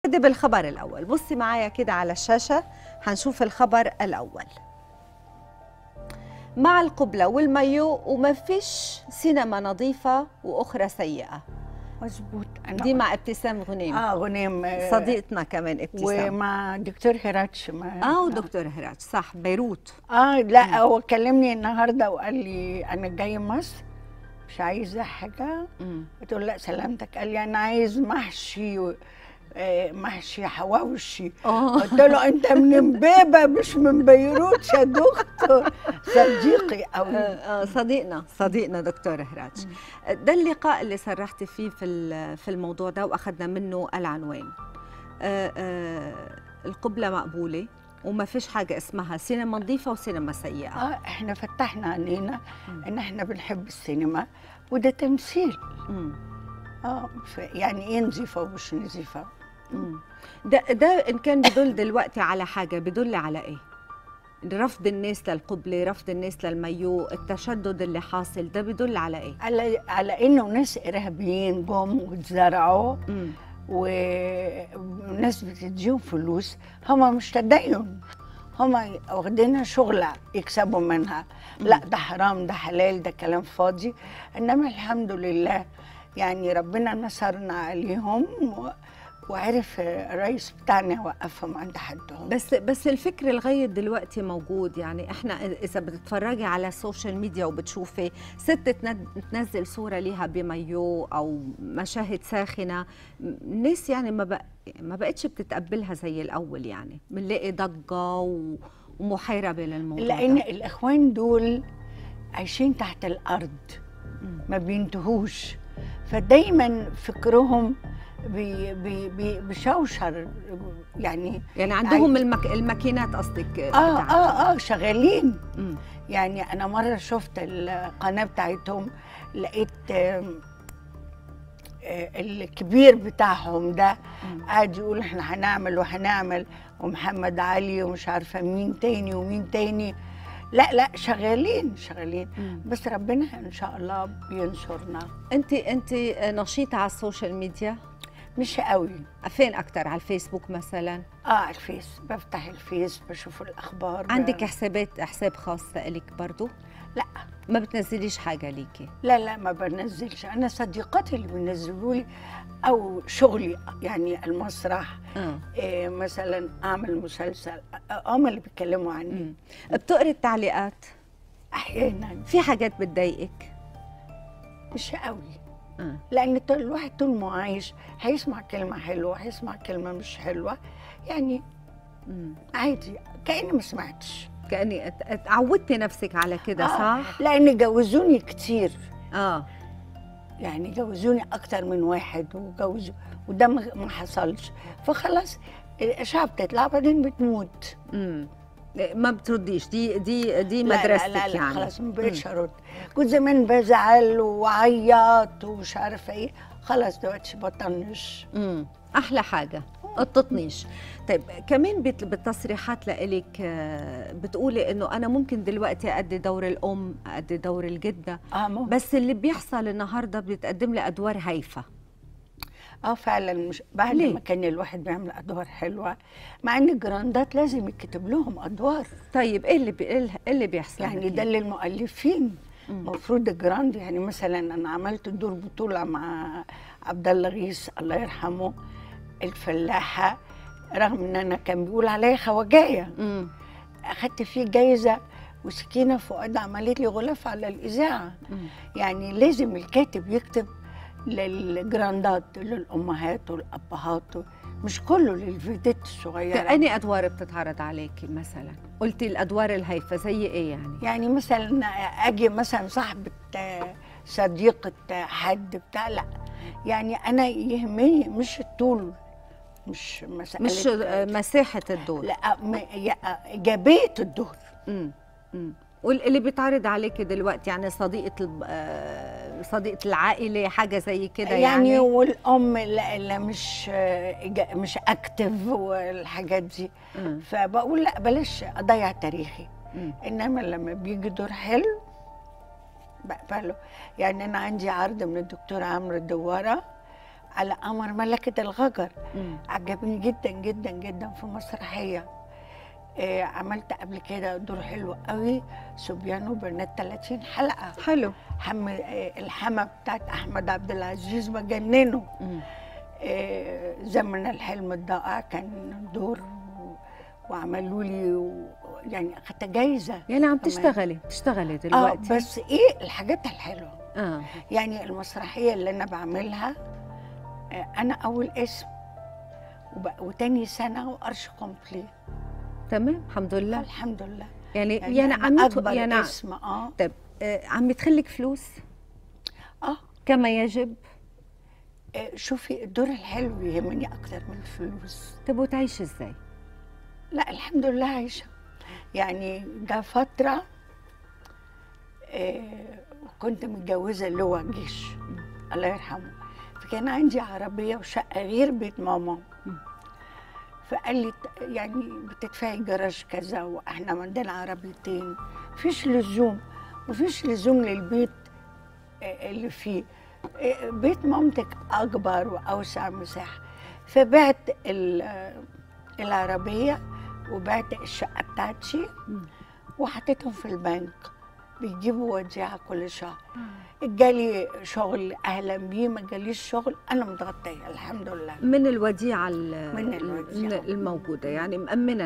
نبتدي بالخبر الأول. بصي معايا كده على الشاشة، هنشوف الخبر الأول. مع القبلة والمايو وما فيش سينما نظيفة وأخرى سيئة. مظبوط. دي مع ابتسام غنيم. غنيم صديقتنا كمان ابتسام. ومع دكتور هيراتش. ودكتور هيراتش صح، بيروت. لا هو كلمني النهارده وقال لي انا جاي مصر مش عايزه حاجه. قلت له لا سلامتك. قال لي انا عايز محشي محشي حواوشي. قلت له انت من امبابه مش من بيروت يا دكتور. صديقي قوي. صديقنا دكتور هيراتش. ده اللقاء اللي صرحتي فيه في الموضوع ده واخذنا منه العنوان. القبلة مقبولة وما فيش حاجة اسمها سينما نظيفة وسينما سيئة. احنا فتحنا علينا ان احنا بنحب السينما وده تمثيل. يعني ايه نظيفة ومش نظيفة. ده ان كان بدل دلوقتي على حاجة، بدل على ايه؟ رفض الناس للقبلة، رفض الناس للمايو، التشدد اللي حاصل ده بدل على ايه؟ على انه ناس ارهابيين جم واتزرعوا وناس بتديهم فلوس. هم مش تدين، هم واخدينها شغلة يكسبوا منها. لا ده حرام، ده حلال، ده كلام فاضي. انما الحمد لله يعني ربنا نصرنا عليهم وعرف الرئيس بتاعنا يوقفهم عند حدهم. بس الفكر لغايه دلوقتي موجود. يعني احنا اذا بتتفرجي على السوشيال ميديا وبتشوفي ست تنزل صوره ليها بمايو او مشاهد ساخنه، الناس يعني ما بقتش بتتقبلها زي الاول. يعني بنلاقي ضجه ومحيربه للموضوع لان ده. الاخوان دول عايشين تحت الارض ما بينتهوش، فدايما فكرهم بيشوشر. يعني عندهم الماكينات قصدك؟ شغالين. يعني انا مره شفت القناه بتاعتهم لقيت الكبير بتاعهم ده قاعد يقول احنا هنعمل وهنعمل، ومحمد علي ومش عارفه مين تاني ومين تاني. لا شغالين. بس ربنا ان شاء الله بينصرنا. انت نشيطه على السوشيال ميديا؟ مش قوي. فين اكتر؟ على الفيسبوك مثلا؟ على الفيس، بفتح الفيس بشوف الاخبار. عندك حساب خاص لك برضو؟ لا. ما بتنزليش حاجه ليكي؟ لا ما بنزلش. انا صديقاتي اللي بينزلوا لي او شغلي، يعني المسرح. مثلا اعمل مسلسل، هم اللي بيتكلموا عني. بتقري التعليقات؟ احيانا. في حاجات بتضايقك؟ مش قوي. لان الواحد طول ما عايش هيسمع كلمه حلوه، هيسمع كلمه مش حلوه، يعني عادي كاني ما سمعتش. كاني اتعودتي نفسك على كده. صح. لان جوزوني كتير. يعني جوزوني اكتر من واحد وجوزوا، وده ما حصلش، فخلاص الاشعه بتطلع بعدين بتموت. ما بترديش. دي مدرستك. لا يعني خلاص ما بقتش ارد. كنت زمان بزعل وعيط ومش عارفه ايه، خلاص دلوقتي بطنش. احلى حاجه التطنيش. طيب كمان بالتصريحات لإلك بتقولي انه انا ممكن دلوقتي ادي دور الام، ادي دور الجده. بس اللي بيحصل النهارده بتقدم لي ادوار هايفه. فعلا. مش بعد ما كان الواحد بيعمل ادوار حلوه، مع ان الجراندات لازم يكتب لهم ادوار. طيب ايه اللي بيحصل؟ يعني ده للمؤلفين. المفروض الجراند، يعني مثلا انا عملت دور بطوله مع عبد الله غيث الله يرحمه، الفلاحه، رغم ان انا كان بيقول عليا خواجايه. اخدت فيه جايزه، وسكينه فؤاد عملت لي غلاف على الاذاعه. يعني لازم الكاتب يكتب للجراندات، للامهات والابهات، مش كله للفيديت الصغيره. أنهي ادوار بتتعرض عليكي مثلا؟ قلتي الادوار الهايفه زي ايه يعني؟ يعني مثلا اجي مثلا صاحبه صديقه حد بتاع، لا يعني انا يهمني مش الطول، مش مساله، مش مساحه الدور، لا ايجابيه الدور. واللي بيتعرض عليك دلوقتي يعني صديقة العائلة، حاجة زي كده يعني والأم اللي مش أكتف والحاجات دي. فبقول لا بلاش أضيع تاريخي. إنما لما بيجي دور حلو بقبله. يعني أنا عندي عرض من الدكتور عمرو الدوارة على قمر ملكة الغجر. عجبني جدا جدا جدا في مسرحية. عملت قبل كده دور حلو قوي، صبيان وبنات 30 حلقة. حلو. الحما بتاعت أحمد عبد العزيز بجننه. زمن الحلم الضائع كان دور وعملوا لي يعني أخدت جايزة. يعني عم تشتغلي دلوقتي. بس إيه الحاجات الحلوة. آه. يعني المسرحية اللي أنا بعملها أنا أول اسم وتاني سنة وقرش كومبلي. تمام الحمد لله. الحمد لله. يعني عم أكبر اسم. طيب عم يدخلك فلوس؟ كما يجب؟ شوفي الدور الحلو يهمني أكتر من الفلوس. طب وتعيش إزاي؟ لا الحمد لله عايشة. يعني ده فترة كنت متجوزة اللواء جيش الله يرحمه، فكان عندي عربية وشقة غير بيت ماما. فقال لي يعني بتدفعي جراج كذا واحنا عندنا عربيتين، مفيش لزوم للبيت اللي فيه بيت مامتك اكبر واوسع مساحه. فبعت العربيه وبعت الشقه بتاعتي وحطيتهم في البنك بيجيبوا وديعه كل شهر. جالي شغل اهلا بيه، ما جاليش شغل انا متغطيه الحمد لله من الوديعه الموجوده، يعني مأمنه